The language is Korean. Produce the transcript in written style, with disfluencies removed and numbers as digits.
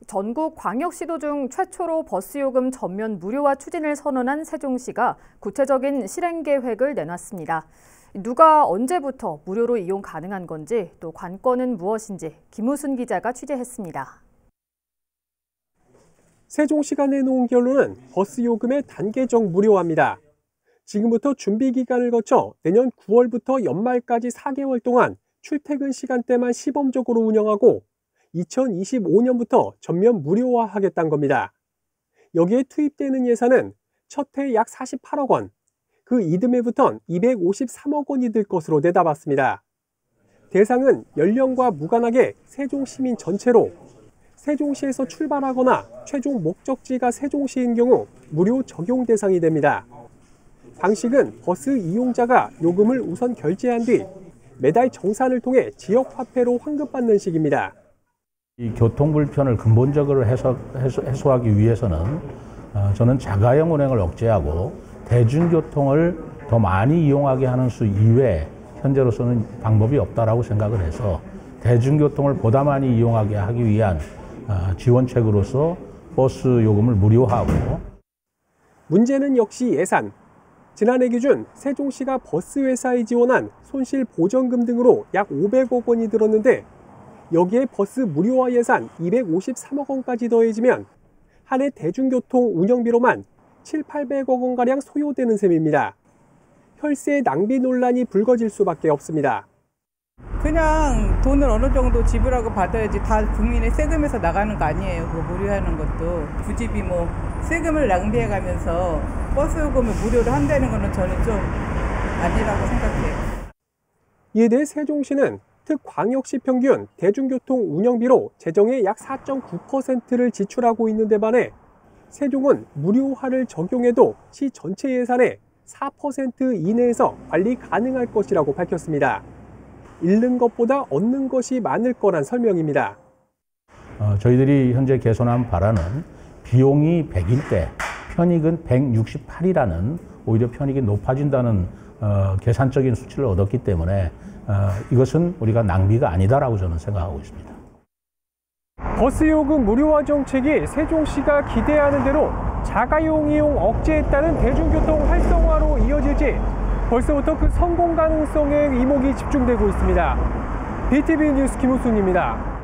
전국 광역시도 중 최초로 버스 요금 전면 무료화 추진을 선언한 세종시가 구체적인 실행 계획을 내놨습니다. 누가 언제부터 무료로 이용 가능한 건지, 또 관건은 무엇인지 김우순 기자가 취재했습니다. 세종시가 내놓은 결론은 버스 요금의 단계적 무료화입니다. 지금부터 준비 기간을 거쳐 내년 9월부터 연말까지 4개월 동안 출퇴근 시간대만 시범적으로 운영하고 2025년부터 전면 무료화하겠다는 겁니다. 여기에 투입되는 예산은 첫 해 약 48억 원, 그 이듬해부턴 253억 원이 들 것으로 내다봤습니다. 대상은 연령과 무관하게 세종 시민 전체로 세종시에서 출발하거나 최종 목적지가 세종시인 경우 무료 적용 대상이 됩니다. 방식은 버스 이용자가 요금을 우선 결제한 뒤 매달 정산을 통해 지역 화폐로 환급받는 식입니다. 이 교통 불편을 근본적으로 해소하기 위해서는 저는 자가용 운행을 억제하고 대중교통을 더 많이 이용하게 하는 수 이외에 현재로서는 방법이 없다라고 생각을 해서 대중교통을 보다 많이 이용하게 하기 위한 지원책으로서 버스 요금을 무료화하고. 문제는 역시 예산. 지난해 기준 세종시가 버스 회사에 지원한 손실 보전금 등으로 약 500억 원이 들었는데 여기에 버스 무료화 예산 253억 원까지 더해지면 한 해 대중교통 운영비로만 700~800억 원가량 소요되는 셈입니다. 혈세 낭비 논란이 불거질 수밖에 없습니다. 그냥 돈을 어느 정도 지불하고 받아야지 다 국민의 세금에서 나가는 거 아니에요. 그거 무료하는 것도. 굳이 뭐 세금을 낭비해가면서 버스 요금을 무료로 한다는 거는 저는 좀 아니라고 생각해요. 이에 대해 세종시는 특광역시 평균 대중교통 운영비로 재정의 약 4.9%를 지출하고 있는 데 반해 세종은 무료화를 적용해도 시 전체 예산의 4% 이내에서 관리 가능할 것이라고 밝혔습니다. 잃는 것보다 얻는 것이 많을 거란 설명입니다. 저희들이 현재 개선한 바라는 비용이 100일 때 편익은 168이라는 오히려 편익이 높아진다는 계산적인 수치를 얻었기 때문에 이것은 우리가 낭비가 아니다라고 저는 생각하고 있습니다. 버스 요금 무료화 정책이 세종시가 기대하는 대로 자가용 이용 억제에 따른 대중교통 활성화로 이어질지 벌써부터 그 성공 가능성에 이목이 집중되고 있습니다. BTV 뉴스 김우순입니다.